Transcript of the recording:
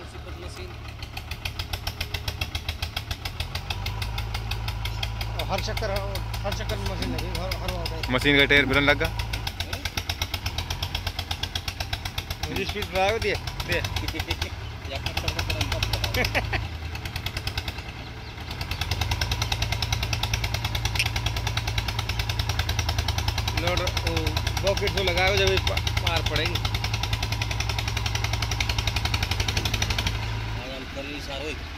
machine हर चक्कर में machine लगी हर मशीन का टायर फिरन लगा स्पीड ड्राइव दिए लोड बॉकेट तो लगाओ जब मार पड़ेगी सारो